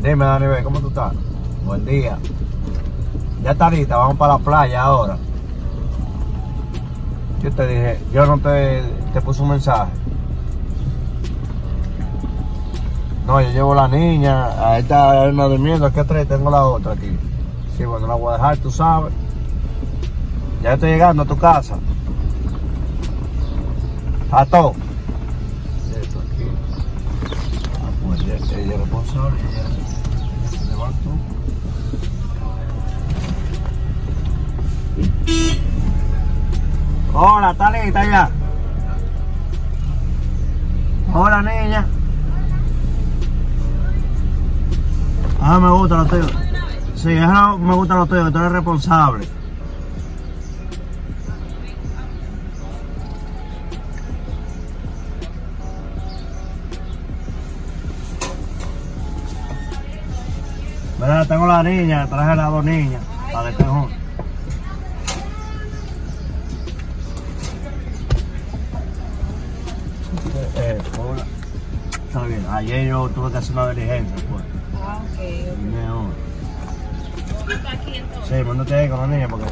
Dime, Daniel, ¿cómo tú estás? Buen día. Ya está lista, vamos para la playa ahora. Yo te dije, yo no te puse un mensaje. No, yo llevo la niña, a esta una durmiendo, aquí atrás tengo la otra aquí. Sí, bueno, la voy a dejar, tú sabes. Ya estoy llegando a tu casa. A todo. Esto aquí. Ah, pues ella es responsable, ella se levantó. Hola, ¿está lista ya? Hola, niña. Ah, me gusta lo tuyo. Sí, eso me gusta lo tuyo, que tú eres responsable. Mira, tengo la niña, traje las dos niñas, para que estén juntos. Hola. Está bien, ayer yo tuve que hacer una diligencia, pues. Ah, ok. ¿Cómo está aquí entonces? Sí, mándate ahí con la niña porque...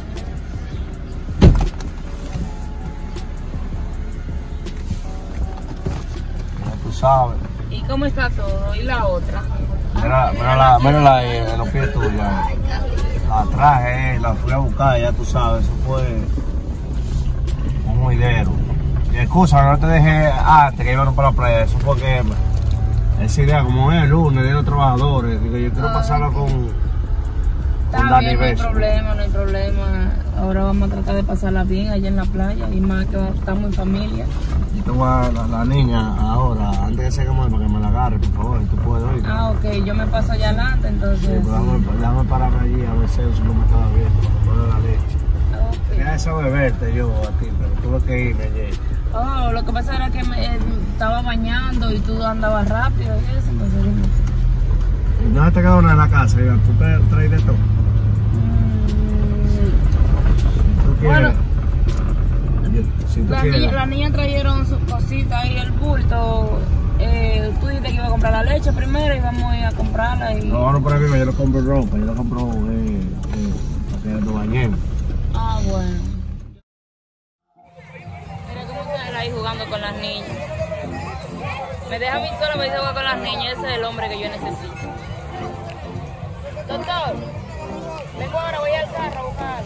Ya tú sabes. ¿Y cómo está todo? ¿Y la otra? Mírala ahí en los pies tuyos. La traje, la fui a buscar, ya tú sabes, eso fue un juidero. Y excusa, no te dejé antes que iban para la playa, eso fue que esa idea, como es el lunes, de los trabajadores, digo, yo quiero pasarlo con Está bien, no hay Beso. problema, no hay problema. Ahora vamos a tratar de pasarla bien allá en la playa y más que estamos en familia. Yo te voy a la niña ahora, antes de que para que me la agarre, por favor, tú puedes oír. Ah, ok, yo me paso allá adelante, entonces. Sí, pues déjame pararme allí a ver si el supermercado abierto para poner la leche. Ok. Ya eso beberte yo a ti, pero tuve que irme ayer. Oh, lo que pasa era que me estaba bañando y tú andabas rápido y eso, entonces dime. ¿Y dónde te quedó una en la casa? Iván? ¿Tú te traes de todo? ¿Tú quieres? Bueno, Si tú quieres. las niñas trajeron sus cositas y el bulto. Tú dijiste que iba a comprar la leche primero y vamos a ir a comprarla. Y... No por aquí, yo le compro ropa, yo le compro para que nos bañemos. Ah, bueno. Mira cómo está él ahí jugando con las niñas. Me deja a mí sola para irse a jugar con las niñas. Ese es el hombre que yo necesito. Doctor, vengo ahora, voy al carro a buscar.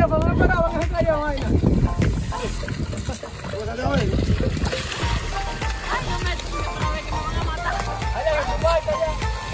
pero no esperaban que se cayó vaina. Ay, no me eches otra vez que me van a matar. Allá, en tu barca, allá.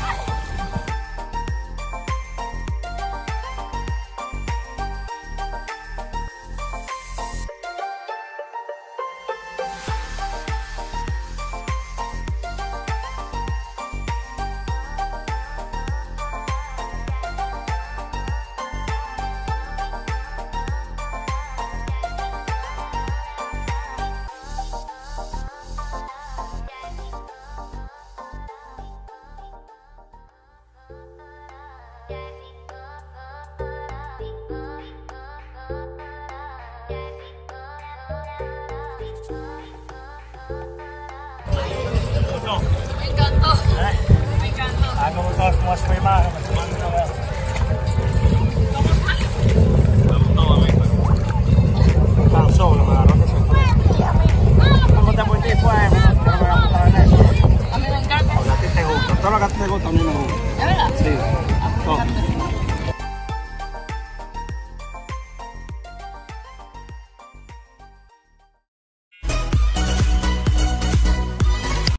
Me encantó. Me encantó. Ah, como todas como su imagen, me toman una vez. ¿Cómo sale? Vamos todos, amigo. Tan solo, me agarró que se fue. ¿Cómo te pusiste? Pues, no me voy a montar en eso. A mí me encanta. A ti te gusta, todo lo que a ti te gusta a mí me gusta. ¿Es verdad? Sí, todo.